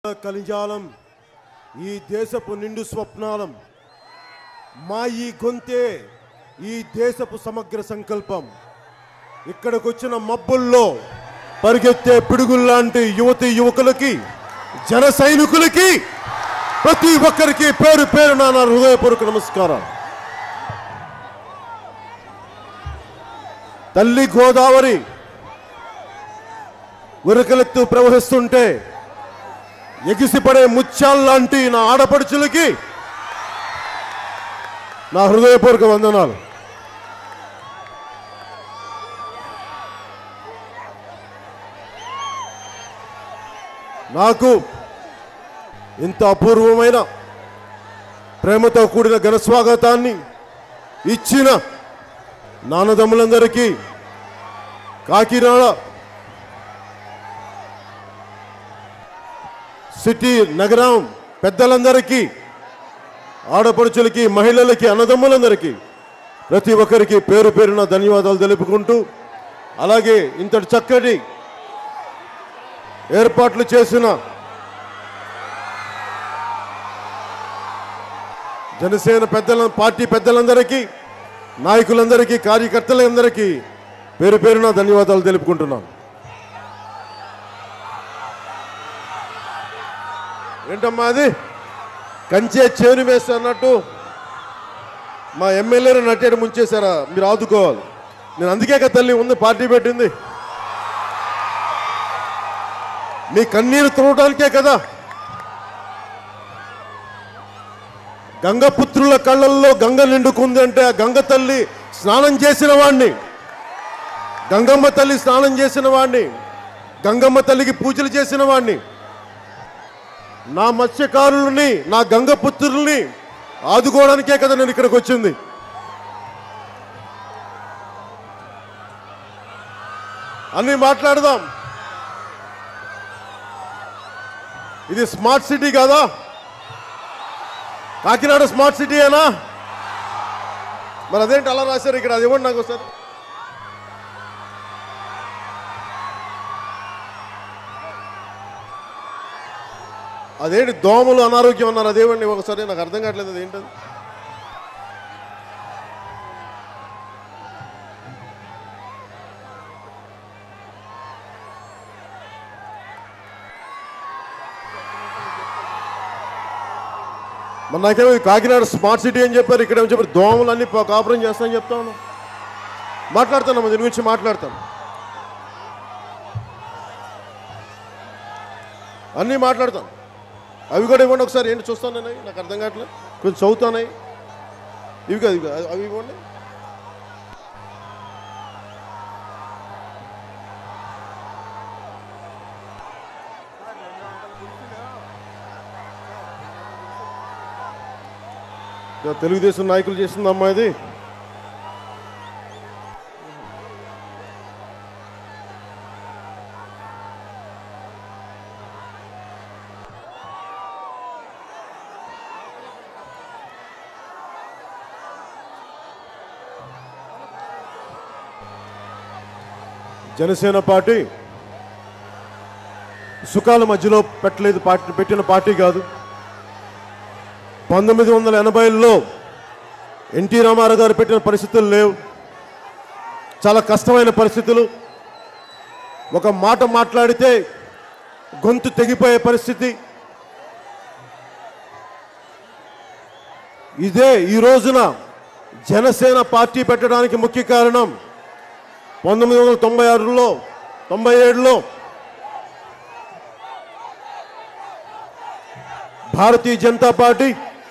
కలిజాలం ఈ దేశపు నిండు స్వప్నాలం మా ఈ గొంతే ఈ దేశపు సమగ్ర సంకల్పం ఇక్కడికి వచ్చిన మబ్బుల్లో పరిగెత్తే పిడుగుల్లాంటి యువతి యువకులకి జన సైనికులకి ప్రతి ఒక్కరికి పేరు పేరున నా హృదయపూర్వక నమస్కారం తల్లి గోదావరి ఉరకలెత్తు ప్రవహిస్తుంటే ఎగిసిపడే ముత్యాల్లాంటి నా ఆడపడుచులకి నా హృదయపూర్వక వందనాలు నాకు ఇంత అపూర్వమైన ప్రేమతో కూడిన ఘన స్వాగతాన్ని ఇచ్చిన నాన్నదమ్ములందరికీ కాకినాడ సిటీ నగరం పెద్దలందరికీ ఆడపడుచులకి మహిళలకి అన్నదమ్ములందరికీ ప్రతి ఒక్కరికి పేరు పేరున ధన్యవాదాలు తెలుపుకుంటూ అలాగే ఇంతటి చక్కటి ఏర్పాట్లు చేసిన జనసేన పార్టీ పెద్దలందరికీ నాయకులందరికీ కార్యకర్తలందరికీ పేరు పేరున ధన్యవాదాలు తెలుపుకుంటున్నాను ఏంటమ్మా అది కంచే చేను వేస్తా అన్నట్టు మా ఎమ్మెల్యేని నట్టేడు ముంచేశారా మీరు ఆదుకోవాలి నేను అందుకే కదా తల్లి ఉంది పార్టీ పెట్టింది మీ కన్నీరు తుడవడానికే కదా గంగపుత్రుల కళ్ళల్లో గంగ నిండుకుంది అంటే ఆ గంగ తల్లి స్నానం చేసిన వాణ్ణి గంగమ్మ తల్లి స్నానం చేసిన వాణ్ణి గంగమ్మ తల్లికి పూజలు చేసిన వాణ్ణి నా మత్స్యకారులని నా గంగపుత్రుల్ని ఆదుకోవడానికే కదా నేను ఇక్కడికి వచ్చింది అన్నీ మాట్లాడదాం ఇది స్మార్ట్ సిటీ కాదా కాకినాడ స్మార్ట్ సిటీ అయినా మరి అదేంటి అలా రాశారు ఇక్కడ అది ఇవ్వండి నాకు ఒకసారి అదేంటి దోమలు అనారోగ్యం అన్నారు అదేవండి ఒకసారి నాకు అర్థం కావట్లేదు అదేంటది మరి నాకేమో కాకినాడ స్మార్ట్ సిటీ అని చెప్పారు ఇక్కడ ఏమో చెప్పారు దోమలు అన్ని కాపురం చేస్తానని చెప్తాను మాట్లాడతాను దీని గురించి మాట్లాడతాను అన్నీ మాట్లాడతాను అవి కూడా ఇవ్వండి ఒకసారి ఏంటి చూస్తాను నేను నాకు అర్థం కావట్లేదు కొంచెం చదువుతానవి ఇవి కాదు అవి ఇవ్వండి తెలుగుదేశం నాయకులు చేస్తుందమ్మా ఇది జనసేన పార్టీ సుఖాల మధ్యలో పెట్టిన పార్టీ కాదు 1980లో ఎన్టీ రామారావు గారు పెట్టిన పరిస్థితులు లేవు చాలా కష్టమైన పరిస్థితులు ఒక మాట మాట్లాడితే గొంతు తెగిపోయే పరిస్థితి ఇదే ఈ రోజున జనసేన పార్టీ పెట్టడానికి ముఖ్య కారణం 1996లో 97లో భారతీయ జనతా పార్టీ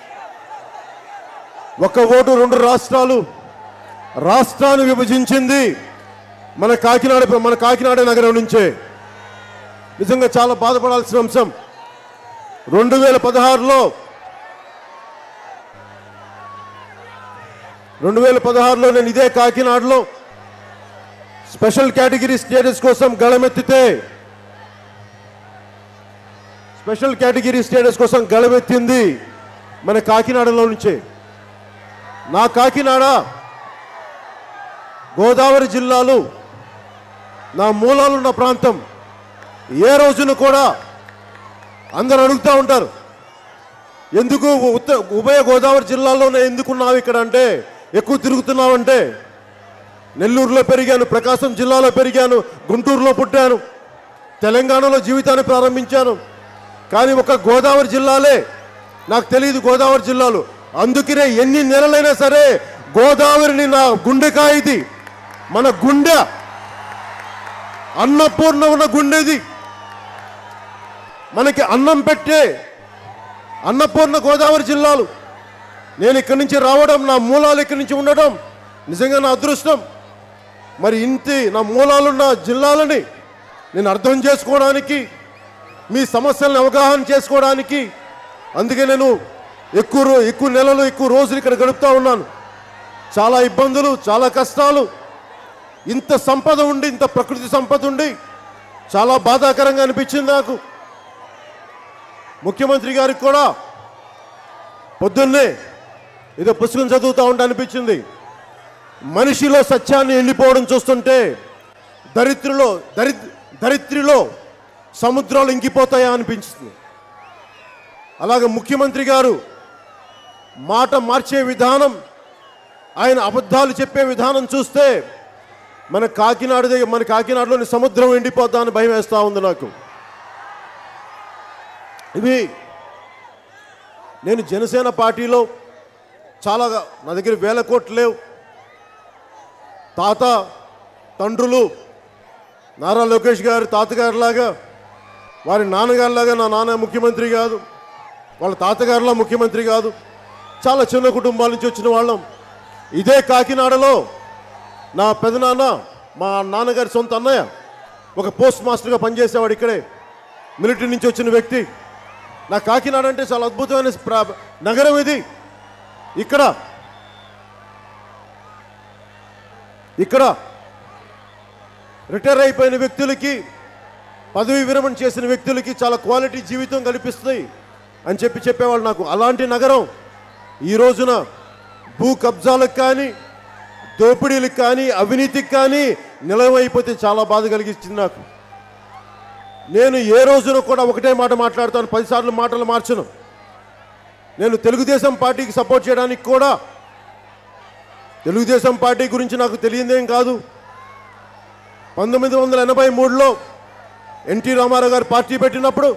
ఒక ఓటు రెండు రాష్ట్రాలు రాష్ట్రాన్ని విభజించింది మన కాకినాడ నగరం నుంచే నిజంగా చాలా బాధపడాల్సిన అంశం 2016లో నేను ఇదే కాకినాడలో స్పెషల్ కేటగిరీ స్టేటస్ కోసం గళమెత్తితే స్పెషల్ కేటగిరీ స్టేటస్ కోసం గళమెత్తింది మన కాకినాడలో నుంచే నా కాకినాడ గోదావరి జిల్లాలో నా మూలాలున్న ప్రాంతం ఏ రోజున కూడా అందరూ అడుగుతూ ఉంటారు, ఎందుకు ఉభయ గోదావరి జిల్లాలోనే ఎందుకున్నావు ఇక్కడ అంటే, ఎక్కువ తిరుగుతున్నావంటే, నెల్లూరులో పెరిగాను, ప్రకాశం జిల్లాలో పెరిగాను, గుంటూరులో పుట్టాను, తెలంగాణలో జీవితాన్ని ప్రారంభించాను, కానీ ఒక గోదావరి జిల్లాలే నాకు తెలియదు, గోదావరి జిల్లాలు. అందుకనే ఎన్ని నెలలైనా సరే గోదావరిని నా గుండెకాయ, ఇది మన గుండె, అన్నపూర్ణ ఉన్న గుండెది, మనకి అన్నం పెట్టే అన్నపూర్ణ గోదావరి జిల్లాలు. నేను ఇక్కడి నుంచి రావడం, నా మూలాలు ఇక్కడి నుంచి ఉండడం నిజంగా నా అదృష్టం. మరి ఇంటి నా మూలాలున్న జిల్లాలని నేను అర్థం చేసుకోవడానికి, మీ సమస్యలను అవగాహన చేసుకోవడానికి, అందుకే నేను ఎక్కువ నెలలు, ఎక్కువ రోజులు ఇక్కడ గడుపుతూ ఉన్నాను. చాలా ఇబ్బందులు, చాలా కష్టాలు, ఇంత సంపద ఉండి, ఇంత ప్రకృతి సంపద ఉండి చాలా బాధాకరంగా అనిపించింది నాకు. ముఖ్యమంత్రి గారికి కూడా పొద్దున్నే ఏదో పుస్తకం చదువుతూ ఉంటే అనిపించింది, మనిషిలో సత్యాన్ని ఎండిపోవడం చూస్తుంటే దరిద్రిలో సముద్రాలు ఇంకిపోతాయా అనిపించింది. అలాగే ముఖ్యమంత్రి గారు మాట మార్చే విధానం, ఆయన అబద్ధాలు చెప్పే విధానం చూస్తే మన కాకినాడలోని సముద్రం ఎండిపోతా అని భయం వేస్తూ ఉంది నాకు. ఇవి నేను జనసేన పార్టీలో చాలా, నా దగ్గర వేల కోట్లు లేవు. తండ్రులు నారా లోకేష్ గారు తాతగారిలాగా, వారి నాన్నగారిలాగా నా నాన్న ముఖ్యమంత్రి కాదు, వాళ్ళ తాతగారిలా ముఖ్యమంత్రి కాదు, చాలా చిన్న కుటుంబాల నుంచి వచ్చిన వాళ్ళం. ఇదే కాకినాడలో నా పెదనాన్న, మా నాన్నగారి సొంత అన్నయ్య ఒక పోస్ట్ మాస్టర్గా పనిచేసేవాడు, ఇక్కడే మిలిటరీ నుంచి వచ్చిన వ్యక్తి. నా కాకినాడ అంటే చాలా అద్భుతమైన నగరం ఇది. ఇక్కడ రిటైర్ అయిపోయిన వ్యక్తులకి, పదవీ విరమణ చేసిన వ్యక్తులకి చాలా క్వాలిటీ జీవితం కల్పిస్తుంది అని చెప్పేవాళ్ళు నాకు. అలాంటి నగరం ఈ రోజున భూ కబ్జాలకు కానీ, దోపిడీలకు కానీ, అవినీతికి కానీ నిలవైపోతే చాలా బాధ కలిగించింది నాకు. నేను ఏ రోజున కూడా ఒకటే మాట మాట్లాడతాను, 10 సార్లు మాటలు మార్చను. నేను తెలుగుదేశం పార్టీకి సపోర్ట్ చేయడానికి కూడా, తెలుగుదేశం పార్టీ గురించి నాకు తెలియదేం కాదు. 1983లో ఎన్టీ రామారావు గారు పార్టీ పెట్టినప్పుడు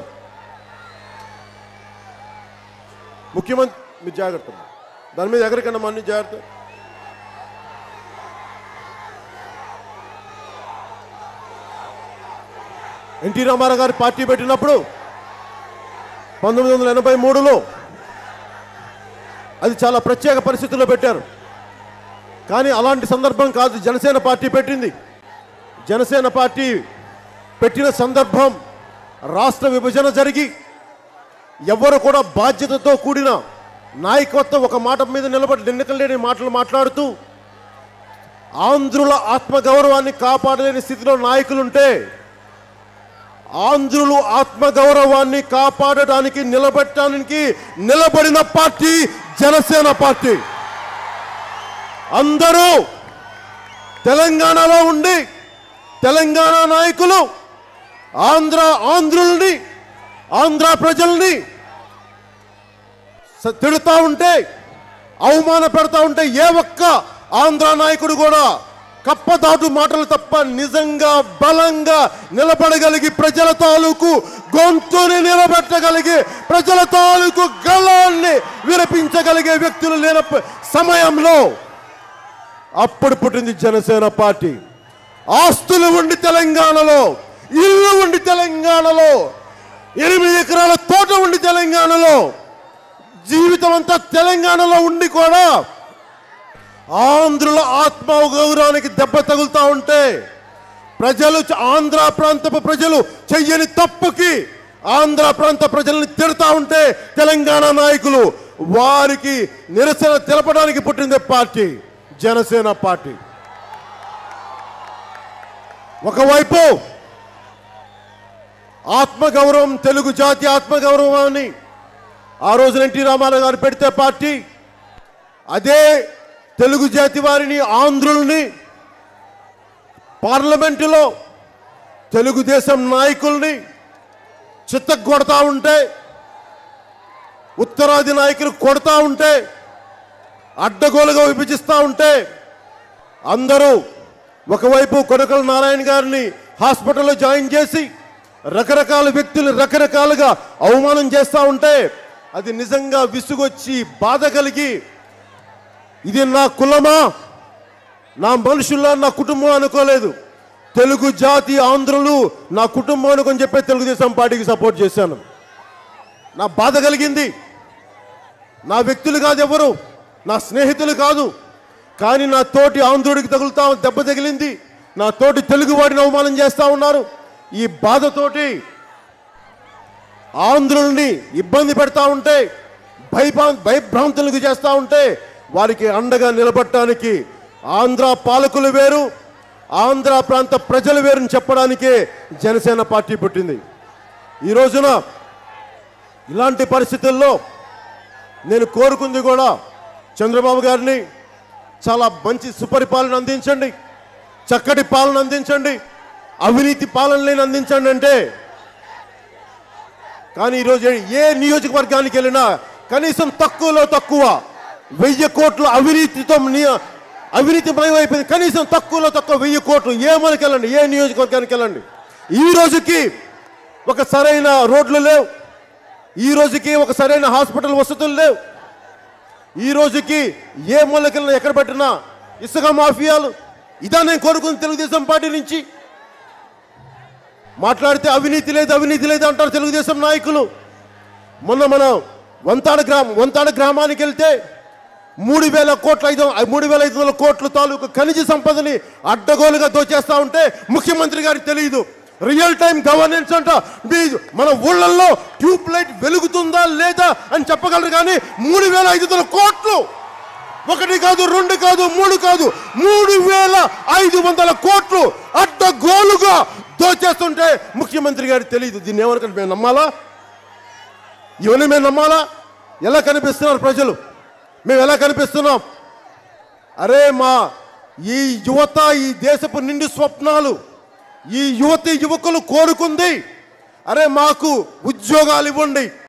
ముఖ్యమంత్రి, మీరు జాగ్రత్త, దాని మీద ఎగరికన్నా అన్ని జాగ్రత్త. ఎన్టీ రామారావు గారు పార్టీ పెట్టినప్పుడు 1983లో అది చాలా ప్రత్యేక పరిస్థితుల్లో పెట్టారు. కానీ అలాంటి సందర్భం కాదు జనసేన పార్టీ పెట్టింది. జనసేన పార్టీ పెట్టిన సందర్భం రాష్ట్ర విభజన జరిగి ఎవరు కూడా బాధ్యతతో కూడిన నాయకత్వం ఒక మాట మీద నిలబడి ఎన్నికలేని మాటలు మాట్లాడుతూ ఆంధ్రుల ఆత్మగౌరవాన్ని కాపాడలేని స్థితిలో నాయకులుంటే, ఆంధ్రులు ఆత్మగౌరవాన్ని కాపాడడానికి నిలబడిన పార్టీ జనసేన పార్టీ. అందరూ తెలంగాణలో ఉండి తెలంగాణ నాయకులు ఆంధ్రుల్ని, ఆంధ్ర ప్రజల్ని తిడుతూ ఉంటే, అవమాన పెడతా ఉంటే ఏ ఒక్క ఆంధ్ర నాయకుడు కూడా కప్పదాటు మాటలు తప్ప నిజంగా బలంగా నిలబడగలిగి, ప్రజల తాలూకు గొంతుని నిలబెట్టగలిగి, ప్రజల తాలూకు గళాన్ని విరపించగలిగే వ్యక్తులు లేని సమయంలో అప్పుడు పుట్టింది జనసేన పార్టీ. ఆస్తులు ఉండి తెలంగాణలో, ఇల్లు ఉండి తెలంగాణలో, 8 ఎకరాల తోట ఉండి తెలంగాణలో, జీవితం అంతా తెలంగాణలో ఉండి కూడా ఆంధ్రుల ఆత్మగౌరవానికి దెబ్బ తగులుతూ ఉంటే, ప్రజలు, ఆంధ్ర ప్రాంతపు ప్రజలు చెయ్యని తప్పుకి ఆంధ్ర ప్రాంత ప్రజల్ని తిడతా ఉంటే, తెలంగాణ నాయకులు వారికి నిరసన తెలపడానికి పుట్టిందే పార్టీ జనసేన పార్టీ. ఒకవైపు ఆత్మగౌరవం, తెలుగు జాతి ఆత్మగౌరవాన్ని ఆ రోజున ఎన్టీ రామారావు గారు పెడితే పార్టీ, అదే తెలుగు జాతి వారిని, ఆంధ్రుల్ని పార్లమెంటులో తెలుగుదేశం నాయకుల్ని చిత్తగొడతా ఉంటే, ఉత్తరాది నాయకులు కొడతా ఉంటే, అడ్డగోలుగా విభజిస్తూ ఉంటే, అందరూ ఒకవైపు కొనకల నారాయణ గారిని హాస్పిటల్లో జాయిన్ చేసి రకరకాల వ్యక్తులు రకరకాలుగా అవమానం చేస్తూ ఉంటే, అది నిజంగా విసుగొచ్చి బాధ కలిగి, ఇది నా కులమా, నా మనుషుల్లా, నా కుటుంబం అనుకోలేదు. తెలుగు జాతి ఆంధ్రులు నా కుటుంబం అనుకొని చెప్పే తెలుగుదేశం పార్టీకి సపోర్ట్ చేశాను. నా బాధ కలిగింది. నా వ్యక్తులు కాదు, ఎవరు నా స్నేహితులు కాదు, కానీ నా తోటి ఆంధ్రుడికి దెబ్బ తగిలింది. నా తోటి తెలుగువాడిని అవమానం చేస్తూ ఉన్నారు. ఈ బాధతోటి ఆంధ్రుల్ని ఇబ్బంది పెడతా ఉంటే, భయభ్రాంతులకు చేస్తూ ఉంటే, వారికి అండగా నిలబడటానికి ఆంధ్ర పాలకులు వేరు, ఆంధ్ర ప్రాంత ప్రజలు వేరుని చెప్పడానికే జనసేన పార్టీ పుట్టింది. ఈ రోజున ఇలాంటి పరిస్థితుల్లో నేను కోరుకుంది కూడా చంద్రబాబు గారిని, చాలా మంచి సుపరిపాలన అందించండి, చక్కటి పాలన అందించండి, అవినీతి పాలనలేని అందించండి అంటే, కానీ ఈరోజు ఏ నియోజకవర్గానికి వెళ్ళినా కనీసం తక్కువలో తక్కువ 1000 కోట్లు అవినీతిమయమైపోయింది. కనీసం తక్కువలో తక్కువ 1000 కోట్లు ఏ మనకి వెళ్ళండి, ఏ నియోజకవర్గానికి వెళ్ళండి. ఈ రోజుకి ఒక సరైన రోడ్లు లేవు, ఈ రోజుకి ఒక సరైన హాస్పిటల్ వసతులు లేవు, ఈ రోజుకి ఏ మూలకెళ్ళినా ఎక్కడ పెట్టినా ఇసుక మాఫియాలు. ఇదా నేను కోరుకుంది తెలుగుదేశం పార్టీ నుంచి. మాట్లాడితే అవినీతి లేదు అంటారు తెలుగుదేశం నాయకులు. మొన్న మనం వంతాడ గ్రామానికి వెళ్తే 3,500 కోట్ల తాలూకు ఖనిజ సంపదని అడ్డగోలుగా దోచేస్తా ఉంటే ముఖ్యమంత్రి గారికి తెలియదు. రియల్ టైం గవర్నెన్స్ అంట. మన ఊళ్ళల్లో ట్యూబ్ లైట్ వెలుగుతుందా లేదా అని చెప్పగలరు, కానీ 3,500 కోట్లు, 1 కాదు 2 కాదు 3 కాదు 3,500 కోట్లు అడ్డగోలుగా దోచేస్తుంటే ముఖ్యమంత్రి గారికి తెలియదు. దీన్ని ఏమనుకుంటే మేము నమ్మాలా? ఇవన్నీ మేము నమ్మాలా? ఎలా కనిపిస్తున్నారు ప్రజలు? మేము ఎలా కనిపిస్తున్నాం? అరే మా ఈ యువత, ఈ దేశపు నిండు స్వప్నాలు, ఈ యువకులు కోరుకుంది, అరే మాకు ఉద్యోగాలు ఇవ్వండి,